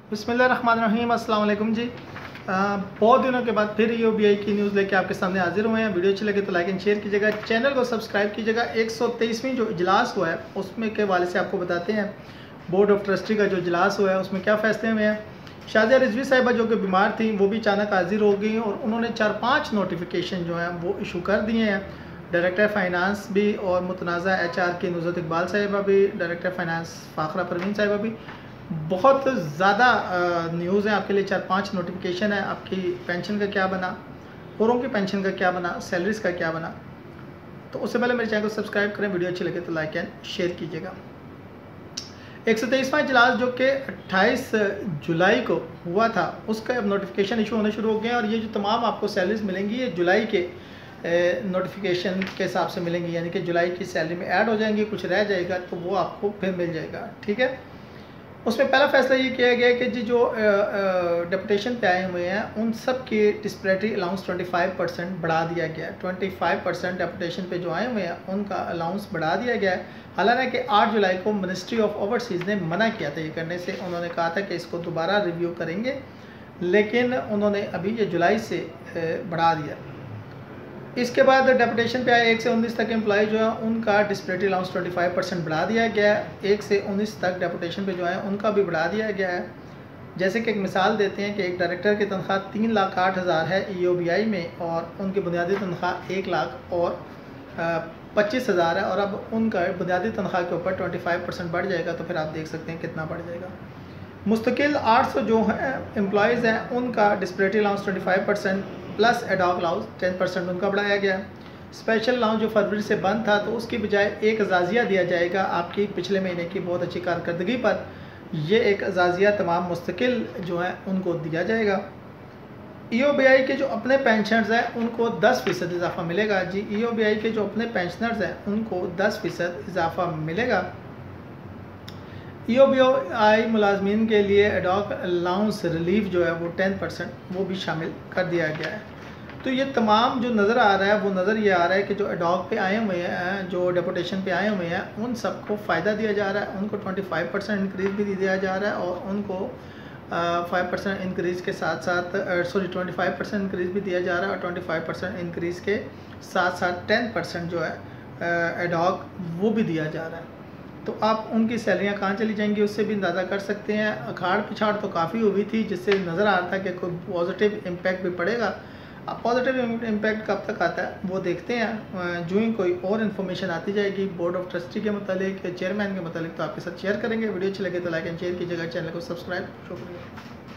बिस्मिल्लाहिर्रहमानिर्रहीम, अस्सलाम वालेकुम जी। बहुत दिनों के बाद फिर यूबीआई की न्यूज़ लेके आपके सामने हाजिर हुए हैं। वीडियो अच्छी लगे तो लाइक एंड शेयर कीजिएगा, चैनल को सब्सक्राइब कीजिएगा। 123वीं जो इजलास हुआ है उसमें के वाले से आपको बताते हैं बोर्ड ऑफ ट्रस्टी का जो इजलास हुआ है उसमें क्या फैसले हुए हैं। शाजिया रिजवी साहिबा जो कि बीमार थी वो भी अचानक हाजिर हो गई और उन्होंने 4-5 नोटिफिकेशन जो हैं वो इशू कर दिए हैं। डायरेक्टर फाइनेंस भी और मुतनाज़ा HR की नुज़रत इकबाल साहिबा भी, डायरेक्टर फाइनेंस फ़ाखरा परवीन साहिबा भी। बहुत ज़्यादा न्यूज़ है आपके लिए। 4-5 नोटिफिकेशन है। आपकी पेंशन का क्या बना, औरों की पेंशन का क्या बना, सैलरीज का क्या बना। तो उससे पहले मेरे चैनल को सब्सक्राइब करें, वीडियो अच्छी लगे तो लाइक एंड शेयर कीजिएगा। 123वां इजलास जो कि 28 जुलाई को हुआ था उसका अब नोटिफिकेशन इशू होने शुरू हो गए हैं और ये जो तमाम आपको सैलरीज मिलेंगी ये जुलाई के नोटिफिकेशन के हिसाब से मिलेंगी, यानी कि जुलाई की सैलरी में ऐड हो जाएंगी, कुछ रह जाएगा तो वो आपको फिर मिल जाएगा। ठीक है। उसमें पहला फैसला ये किया गया कि जी जो डेपुटेशन पे आए हुए हैं उन सब की डिस्पैरिटी अलाउंस 25% बढ़ा दिया गया है। 25% डेपुटेशन पे जो आए हुए हैं उनका अलाउंस बढ़ा दिया गया है। हालांकि 8 जुलाई को मिनिस्ट्री ऑफ ओवरसीज़ ने मना किया था ये करने से। उन्होंने कहा था कि इसको दोबारा रिव्यू करेंगे, लेकिन उन्होंने अभी ये जुलाई से बढ़ा दिया। इसके बाद डेपुटेशन पे आए 1 से 19 तक एम्प्लॉय जो है उनका डिस्पैरिटी अलाउंस 25% बढ़ा दिया गया है। 1 से 19 तक डेपुटेशन पे जो है उनका भी बढ़ा दिया गया है। जैसे कि एक मिसाल देते हैं कि एक डायरेक्टर की तनख्वाह 3,08,000 है EOBI में और उनकी बुनियादी तनख्वाह 1,00,000 और 25,000 है और अब उनका बुनियादी तनख्वाह के ऊपर 25% बढ़ जाएगा तो फिर आप देख सकते हैं कितना बढ़ जाएगा। मुस्तकिल 800 जो हैं एम्प्लॉयज़ हैं उनका disparity allowance 25% plus ad hoc allowance 10% उनका बढ़ाया गया। स्पेशल अलाउंस जो फरवरी से बंद था तो उसकी बजाय एक अजाजिया दिया जाएगा आपकी पिछले महीने की बहुत अच्छी कारकर्दगी पर। ये एक अजाजिया तमाम मुस्तकिल जो है उनको दिया जाएगा। EOBI के जो अपने पेंशनर्स हैं उनको 10% इजाफा मिलेगा। जी EOBI के जो अपने पेंशनर्स हैं उनको 10% इजाफा मिलेगा। EOBI मुलाजमीन के लिए एडॉक अलाउंस रिलीफ जो है वो 10% वो भी शामिल कर दिया गया है। तो ये तमाम जो नज़र आ रहा है वो नज़र ये आ रहा है कि जो एडॉक पे आए हुए हैं, जो डेपुटेशन पे आए हुए हैं उन सबको फ़ायदा दिया जा रहा है। उनको 25% इंक्रीज़ भी दिया जा रहा है और उनको 5% इंक्रीज़ के साथ साथ 25% इंक्रीज़ भी दिया जा रहा है और 25% इंक्रीज़ के साथ साथ 10% जो है एडॉक वो भी दिया जा रहा है। तो आप उनकी सैलरियाँ कहाँ चली जाएंगी उससे भी अंदाज़ा कर सकते हैं। अखाड़ पिछाड़ तो काफ़ी हुई थी जिससे नज़र आ रहा था कि कोई पॉजिटिव इम्पैक्ट भी पड़ेगा। अब पॉजिटिव इम्पैक्ट कब तक आता है वो देखते हैं। जो ही कोई और इन्फॉर्मेशन आती जाएगी बोर्ड ऑफ ट्रस्टी के मतलब, चेयरमैन के मतलब, तो आपके साथ शेयर करेंगे। वीडियो अच्छी लगे तो लाइक एंड शेयर कीजिएगा, चैनल को सब्सक्राइब। शुक्रिया।